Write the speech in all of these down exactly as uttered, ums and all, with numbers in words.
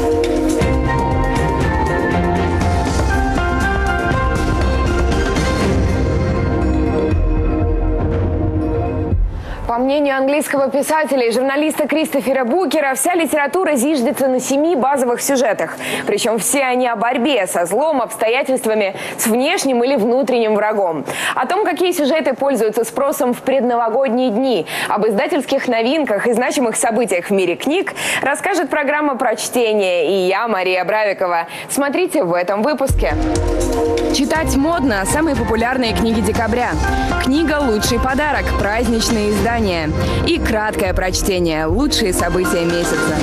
По мнению английского писателя и журналиста Кристофера Букера, вся литература зиждется на семи базовых сюжетах. Причем все они о борьбе со злом, обстоятельствами, с внешним или внутренним врагом. О том, какие сюжеты пользуются спросом в предновогодние дни, об издательских новинках и значимых событиях в мире книг, расскажет программа «Про чтение». И я, Мария Бравикова. Смотрите в этом выпуске. Читать модно. Самые популярные книги декабря. Книга «Лучший подарок». Праздничные издания. И краткое прочтение. Лучшие события месяца.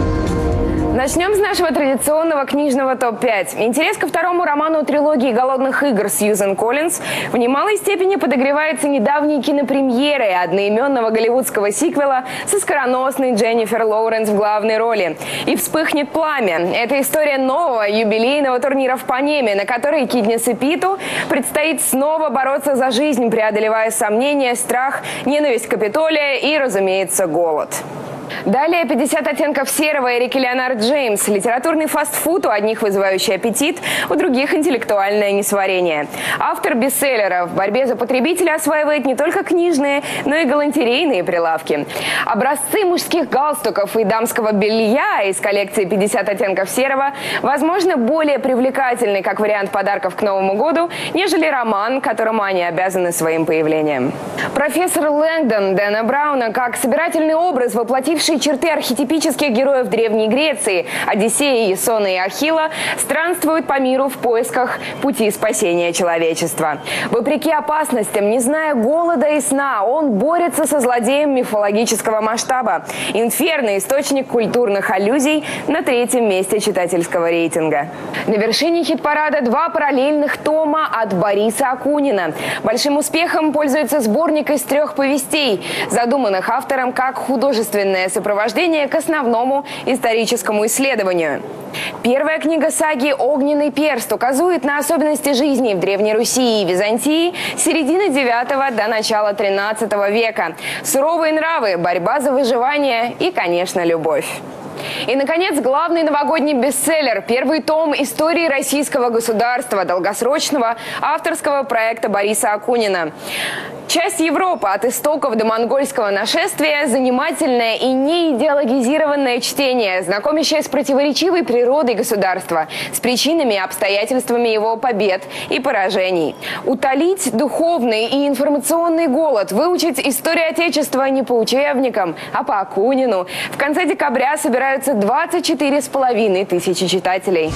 Начнем с нашего традиционного книжного топ пять. Интерес ко второму роману трилогии «Голодных игр» Сьюзен Коллинз в немалой степени подогревается недавней кинопремьерой одноименного голливудского сиквела со скороносной Дженнифер Лоуренс в главной роли. И вспыхнет пламя. Это история нового юбилейного турнира в Панеме, на который Киднис и Питу предстоит снова бороться за жизнь, преодолевая сомнения, страх, ненависть Капитолия и, разумеется, голод. Далее «пятьдесят оттенков серого» Эрики Леонард Джеймс. Литературный фастфуд, у одних вызывающий аппетит, у других интеллектуальное несварение. Автор бестселлера в борьбе за потребителя осваивает не только книжные, но и галантерейные прилавки. Образцы мужских галстуков и дамского белья из коллекции «пятьдесят оттенков серого» возможно более привлекательны как вариант подарков к Новому году, нежели роман, которому они обязаны своим появлением. Профессор Лэнгдон Дэна Брауна как собирательный образ, воплотивший черты архетипических героев Древней Греции – Одиссея, Ясона и Ахилла – странствуют по миру в поисках пути спасения человечества. Вопреки опасностям, не зная голода и сна, он борется со злодеем мифологического масштаба. «Инферно» – источник культурных аллюзий, на третьем месте читательского рейтинга. На вершине хит-парада два параллельных тома от Бориса Акунина. Большим успехом пользуется сборник из трех повестей, задуманных автором как художественное сопровождение к основному историческому исследованию. Первая книга саги «Огненный перст» указывает на особенности жизни в Древней Руси и Византии с середины девятого до начала тринадцатого века. Суровые нравы, борьба за выживание и, конечно, любовь. И, наконец, главный новогодний бестселлер – первый том истории российского государства, долгосрочного авторского проекта Бориса Акунина. Часть Европы от истоков до монгольского нашествия – занимательное и не идеологизированное чтение, знакомящее с противоречивой природой государства, с причинами и обстоятельствами его побед и поражений. Утолить духовный и информационный голод, выучить историю Отечества не по учебникам, а по Акунину. В конце декабря собираются двадцать четыре с половиной тысячи читателей.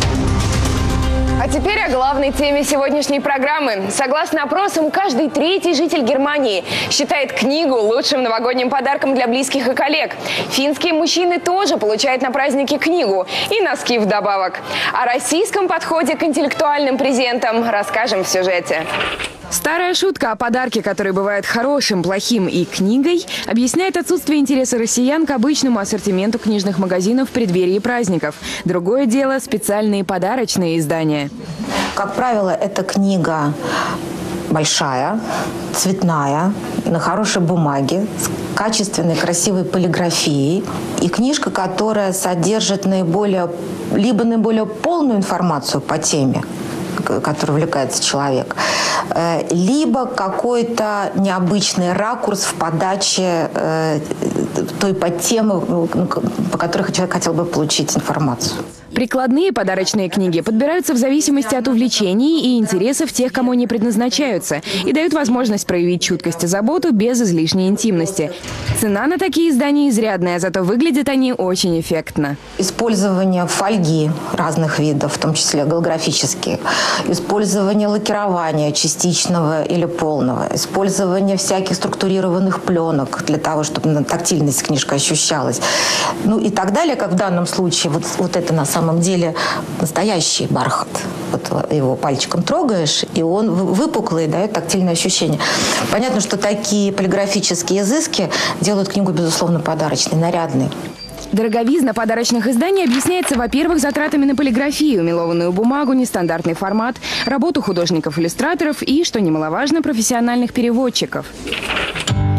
А теперь о главной теме сегодняшней программы. Согласно опросам, каждый третий житель Германии считает книгу лучшим новогодним подарком для близких и коллег. Финские мужчины тоже получают на праздники книгу и носки вдобавок. О российском подходе к интеллектуальным презентам расскажем в сюжете. Старая шутка о подарке, который бывает хорошим, плохим и книгой, объясняет отсутствие интереса россиян к обычному ассортименту книжных магазинов в преддверии праздников. Другое дело – специальные подарочные издания. Как правило, эта книга большая, цветная, на хорошей бумаге, с качественной, красивой полиграфией. И книжка, которая содержит наиболее, либо наиболее полную информацию по теме, которой увлекается человек, либо какой-то необычный ракурс в подаче э, той подтемы, по которой человек хотел бы получить информацию. Прикладные подарочные книги подбираются в зависимости от увлечений и интересов тех, кому они предназначаются, и дают возможность проявить чуткость и заботу без излишней интимности. Цена на такие издания изрядная, зато выглядят они очень эффектно. Использование фольги разных видов, в том числе голографические, использование лакирования частичного или полного, использование всяких структурированных пленок для того, чтобы тактильность книжки ощущалась, ну и так далее, как в данном случае. Вот, вот это на самом На самом деле настоящий бархат. Вот его пальчиком трогаешь, и он выпуклый, дает тактильное ощущение. Понятно, что такие полиграфические изыски делают книгу, безусловно, подарочной, нарядной. Дороговизна подарочных изданий объясняется, во-первых, затратами на полиграфию, мелованную бумагу, нестандартный формат, работу художников-иллюстраторов и, что немаловажно, профессиональных переводчиков.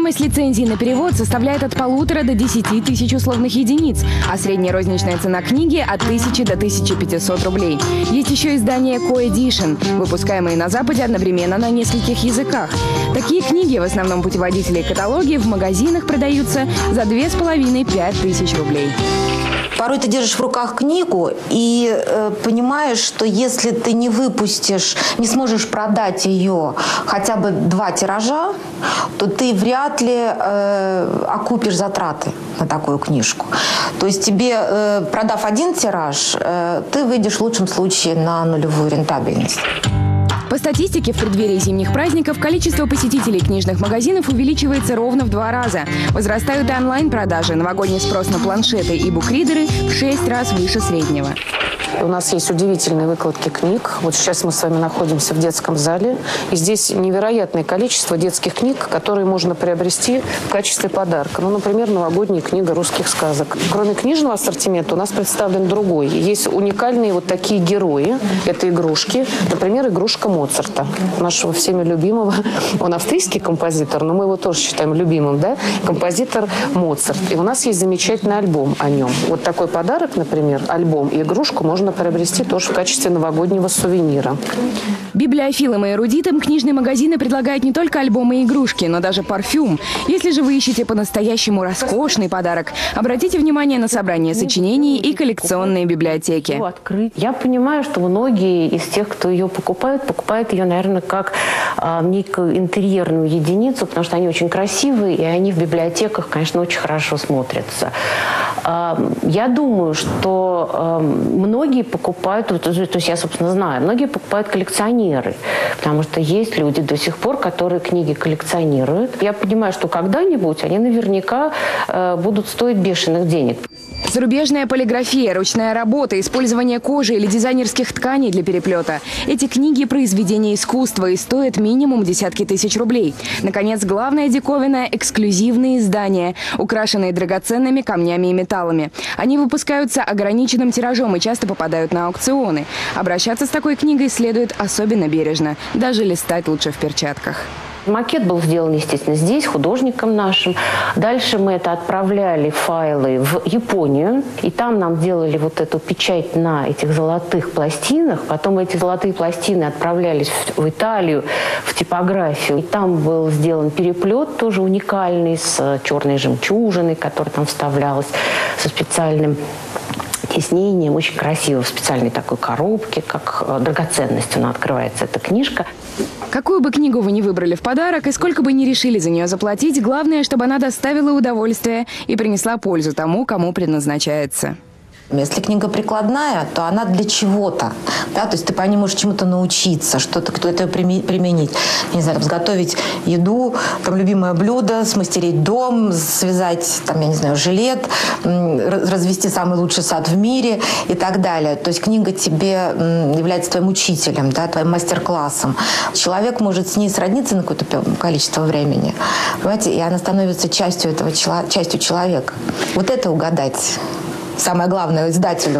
Стоимость лицензии на перевод составляет от полутора до десяти тысяч условных единиц, а средняя розничная цена книги от тысячи до тысячи пятисот рублей. Есть еще издания Co-Edition, выпускаемые на Западе одновременно на нескольких языках. Такие книги, в основном путеводители и каталоги, в магазинах продаются за две с половиной — пять тысяч рублей. Порой ты держишь в руках книгу и э, понимаешь, что если ты не выпустишь, не сможешь продать ее хотя бы два тиража, то ты вряд ли э, окупишь затраты на такую книжку. То есть тебе, э, продав один тираж, э, ты выйдешь в лучшем случае на нулевую рентабельность. По статистике, в преддверии зимних праздников количество посетителей книжных магазинов увеличивается ровно в два раза. Возрастают и онлайн-продажи, новогодний спрос на планшеты и букридеры в шесть раз выше среднего. У нас есть удивительные выкладки книг. Вот сейчас мы с вами находимся в детском зале. И здесь невероятное количество детских книг, которые можно приобрести в качестве подарка. Ну, например, новогодняя книга русских сказок. Кроме книжного ассортимента у нас представлен другой. Есть уникальные вот такие герои. Это игрушки. Например, игрушка Моцарта, нашего всеми любимого. Он австрийский композитор, но мы его тоже считаем любимым, да? Композитор Моцарт. И у нас есть замечательный альбом о нем. Вот такой подарок, например, альбом и игрушку можно приобрести тоже в качестве новогоднего сувенира. Библиофилам и эрудитам книжные магазины предлагают не только альбомы и игрушки, но даже парфюм. Если же вы ищете по-настоящему роскошный подарок, обратите внимание на собрание сочинений и коллекционные библиотеки. Я понимаю, что многие из тех, кто ее покупают, покупают ее, наверное, как а, некую интерьерную единицу, потому что они очень красивые, и они в библиотеках, конечно, очень хорошо смотрятся. А, я думаю, что а, многие покупают, то есть я, собственно, знаю, многие покупают коллекционеры, потому что есть люди до сих пор, которые книги коллекционируют. Я понимаю, что когда-нибудь они наверняка э, будут стоить бешеных денег. Зарубежная полиграфия, ручная работа, использование кожи или дизайнерских тканей для переплета. Эти книги – произведения искусства и стоят минимум десятки тысяч рублей. Наконец, главная диковина – эксклюзивные издания, украшенные драгоценными камнями и металлами. Они выпускаются ограниченным тиражом и часто попадают на аукционы. Обращаться с такой книгой следует особенно бережно. Даже листать лучше в перчатках. Макет был сделан, естественно, здесь, художником нашим. Дальше мы это отправляли, файлы, в Японию. И там нам делали вот эту печать на этих золотых пластинах. Потом эти золотые пластины отправлялись в, в Италию, в типографию. И там был сделан переплет, тоже уникальный, с черной жемчужиной, которая там вставлялась, со специальным тиснением, очень красиво, в специальной такой коробке, как драгоценность она открывается, эта книжка. Какую бы книгу вы ни выбрали в подарок и сколько бы ни решили за нее заплатить, главное, чтобы она доставила удовольствие и принесла пользу тому, кому предназначается. Если книга прикладная, то она для чего-то. Да? То есть ты по ней можешь чему-то научиться, что-то, кто-то применить. Я не знаю, там, сготовить еду, там, любимое блюдо, смастерить дом, связать, там, я не знаю, жилет, развести самый лучший сад в мире и так далее. То есть книга тебе является твоим учителем, да, твоим мастер-классом. Человек может с ней сродниться на какое-то количество времени, понимаете, и она становится частью этого, частью человека. Вот это угадать. Самое главное издателю.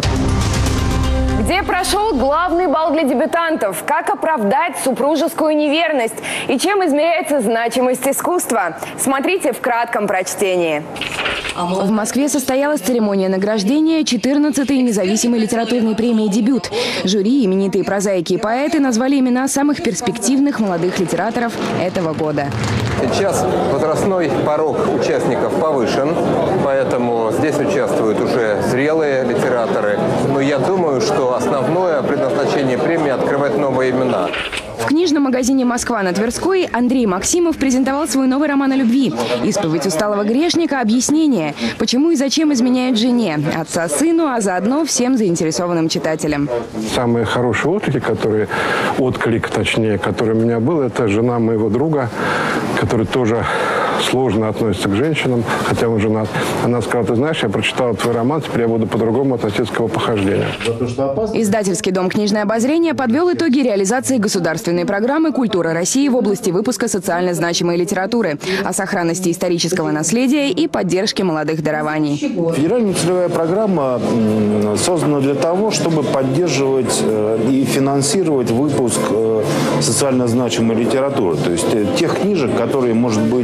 Где прошел главный бал для дебютантов? Как оправдать супружескую неверность? И чем измеряется значимость искусства? Смотрите в кратком прочтении. В Москве состоялась церемония награждения четырнадцатой независимой литературной премии «Дебют». Жюри, именитые прозаики и поэты назвали имена самых перспективных молодых литераторов этого года. Сейчас возрастной порог участников повышен, поэтому здесь участвуют уже зрелые литераторы. Но я думаю, что основное предназначение премии – открывать новые имена. В книжном магазине «Москва» на Тверской Андрей Максимов презентовал свой новый роман о любви. «Исповедь усталого грешника» – объяснение, почему и зачем изменяют жене, отца сыну, а заодно всем заинтересованным читателям. Самые хорошие отклики, которые, отклик, точнее, который у меня был, это жена моего друга, который тоже сложно относится к женщинам, хотя он женат. Она сказала: ты знаешь, я прочитала твой роман, теперь я буду по-другому относиться к его похождению. Издательский дом «Книжное обозрение» подвел итоги реализации государственной программы «Культура России» в области выпуска социально значимой литературы, о сохранности исторического наследия и поддержке молодых дарований. Федеральная целевая программа создана для того, чтобы поддерживать и финансировать выпуск социально значимой литературы. То есть тех книжек, которые, может быть,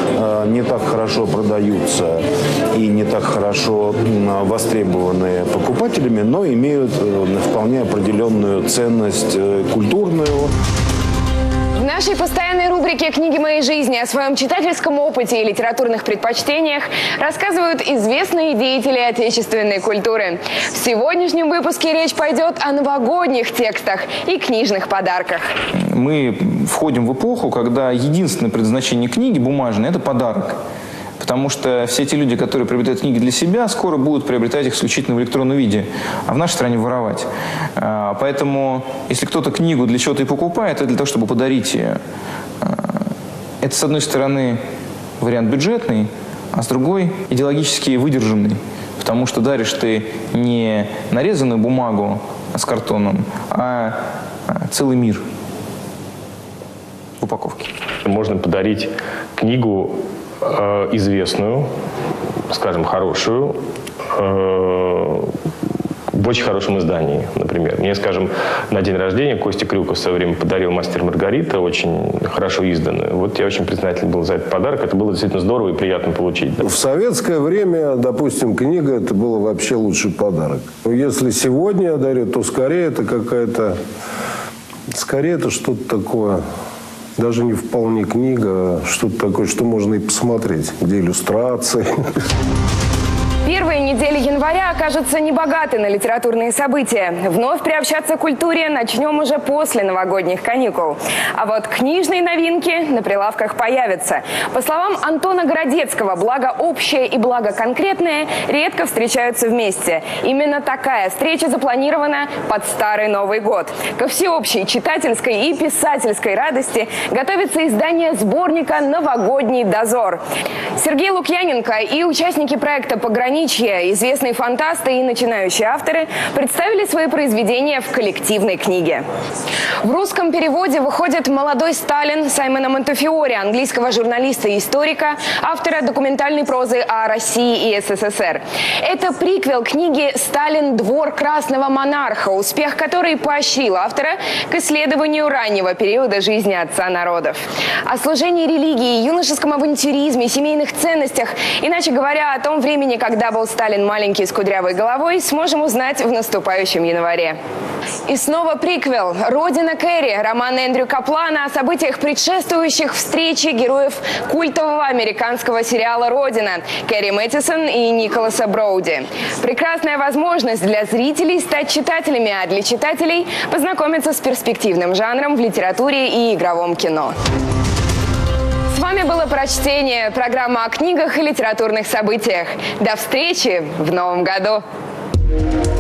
не так хорошо продаются и не так хорошо востребованы покупателями, но имеют вполне определенную ценность культурную. В нашей постоянной рубрике «Книги моей жизни» о своем читательском опыте и литературных предпочтениях рассказывают известные деятели отечественной культуры. В сегодняшнем выпуске речь пойдет о новогодних текстах и книжных подарках. Мы входим в эпоху, когда единственное предназначение книги бумажной – это подарок. Потому что все те люди, которые приобретают книги для себя, скоро будут приобретать их исключительно в электронном виде, а в нашей стране воровать. Поэтому, если кто-то книгу для чего-то и покупает, это для того, чтобы подарить ее. Это, с одной стороны, вариант бюджетный, а с другой – идеологически выдержанный. Потому что даришь ты не нарезанную бумагу с картоном, а целый мир в упаковке. Можно подарить книгу известную, скажем, хорошую, в очень хорошем издании, например. Мне, скажем, на день рождения Костя Крюков в свое время подарил «Мастер и Маргарита», очень хорошо изданную. Вот я очень признателен был за этот подарок. Это было действительно здорово и приятно получить. В советское время, допустим, книга – это был вообще лучший подарок. Если сегодня я дарю, то скорее это какая-то... Скорее это что-то такое... Даже не вполне книга, а что-то такое, что можно и посмотреть, где иллюстрации. Первые недели января окажутся небогаты на литературные события. Вновь приобщаться к культуре начнем уже после новогодних каникул. А вот книжные новинки на прилавках появятся. По словам Антона Городецкого, благо общее и благо конкретное редко встречаются вместе. Именно такая встреча запланирована под Старый Новый год. Ко всеобщей читательской и писательской радости готовится издание сборника «Новогодний дозор». Сергей Лукьяненко и участники проекта «Пограничье», известные фантасты и начинающие авторы, представили свои произведения в коллективной книге. В русском переводе выходит «Молодой Сталин» Саймона Монтефиори, английского журналиста и историка, автора документальной прозы о России и СССР. Это приквел книги «Сталин. Двор красного монарха», успех которой поощрил автора к исследованию раннего периода жизни отца народов. О служении религии, юношеском авантюризме, семейных ценностях, иначе говоря, о том времени, когда был Сталин маленький с кудрявой головой, сможем узнать в наступающем январе. И снова приквел «Родина Кэрри», роман Эндрю Каплана о событиях, предшествующих встрече героев культового американского сериала «Родина» Кэрри Мэттисон и Николаса Броуди. Прекрасная возможность для зрителей стать читателями, а для читателей познакомиться с перспективным жанром в литературе и игровом кино. С вами было «Прочтение», программа о книгах и литературных событиях. До встречи в новом году!